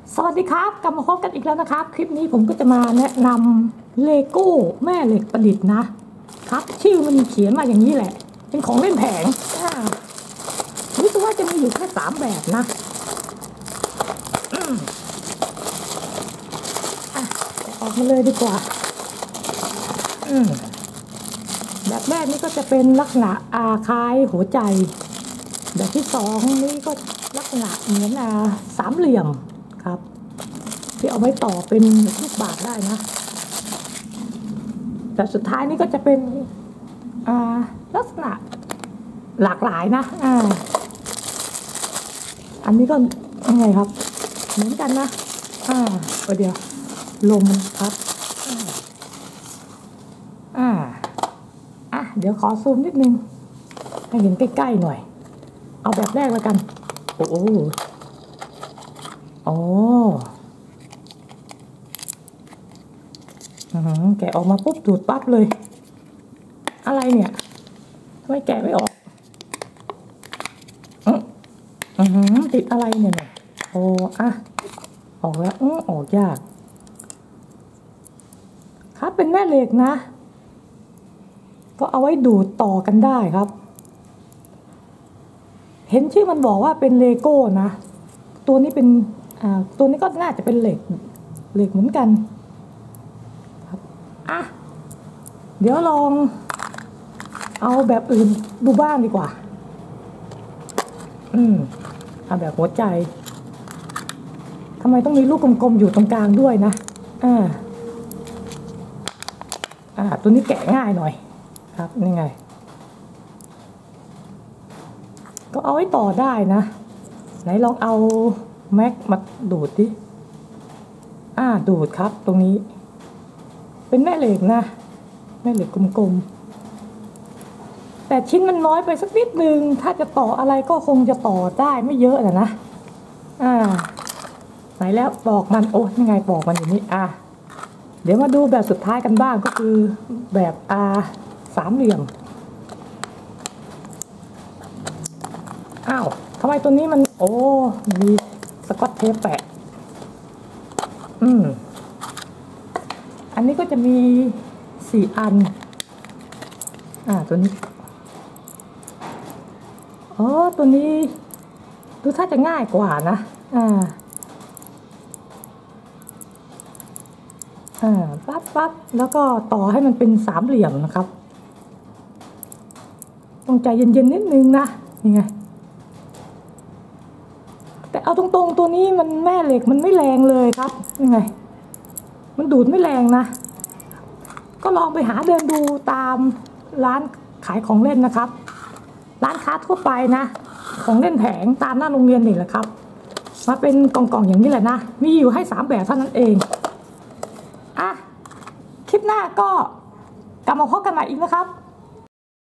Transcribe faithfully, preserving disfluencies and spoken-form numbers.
สวัสดีครับกลับมาพบกันอีกแล้วนะครับคลิปนี้ผมก็จะมาแนะนำเลโก้แม่เหล็กประดิษฐ์นะครับชื่อมันเขียนมาอย่างนี้แหละเป็นของเล่นแผงรู้สึกว่าจะมีอยู่แค่สามแบบนะออกมาเลยดีกว่าแบบแรกนี่ก็จะเป็นลักษณะอาคล้ายหัวใจแบบที่สองนี่ก็ลักษณะเหมือนอาสามเหลี่ยมครับที่เอาไว้ต่อเป็นลูกบาศก์ได้นะแต่สุดท้ายนี่ก็จะเป็นอ่าลักษณะหลากหลายนะอ่าอันนี้ก็ยังไงครับเหมือนกันนะอ่าเดี๋ยวลมครับอ่าอ่ะเดี๋ยวขอซูมนิดนึงให้เห็นใกล้ๆหน่อยเอาแบบแรกแล้วกันโอ้โหโอ้แกะออกมาปุ๊บดูดปั๊บเลยอะไรเนี่ยทำไมแกะไม่ออกอือติดอะไรเนี่ยโอ้อะออกแล้วออกยากครับเป็นแม่เหล็กนะก็เอาไว้ดูดต่อกันได้ครับเห็นชื่อมันบอกว่าเป็นเลโก้นะตัวนี้เป็นอ่าตัวนี้ก็น่าจะเป็นเหล็กเหล็กเหมือนกันครับอ่ะเดี๋ยวลองเอาแบบอื่นดูบ้างดีกว่าอืมเอาแบบหัวใจทำไมต้องมีลูกกลมๆอยู่ตรงกลางด้วยนะอ่าอ่าตัวนี้แกะง่ายหน่อยครับนี่ไงก็เอาไว้ต่อได้นะไหนลองเอาแม็กมาดูดดิอ่าดูดครับตรงนี้เป็นแม่เหล็กนะแม่เหล็กกลมๆแต่ชิ้นมันน้อยไปสักนิดนึงถ้าจะต่ออะไรก็คงจะต่อได้ไม่เยอะนะนะอ่าไหนแล้วปอกมันโอ้ยังไงปอกมันอยู่นี่อ่ะเดี๋ยวมาดูแบบสุดท้ายกันบ้างก็คือแบบอาสามเหลี่ยมอ้าวทำไมตัวนี้มันโอ้มีสกอตเทปแปะอืมอันนี้ก็จะมีสี่อันอ่าตัวนี้อ๋อตัวนี้ดูถ้าจะง่ายกว่านะอ่าอ่าปั๊บปั๊บแล้วก็ต่อให้มันเป็นสามเหลี่ยมนะครับต้องใจเย็นๆนิดนึงนะยังไงแต่เอาตรงๆตัวนี้มันแม่เหล็กมันไม่แรงเลยครับยังไงมันดูดไม่แรงนะก็ลองไปหาเดินดูตามร้านขายของเล่นนะครับร้านค้าทั่วไปนะของเล่นแผงตามหน้าโรงเรียนนี่แหละครับมาเป็นกล่องๆอย่างนี้แหละนะมีอยู่ให้สามแบบเท่านั้นเองอ่ะคลิปหน้าก็กลับมาพบกันใหม่อีกนะครับ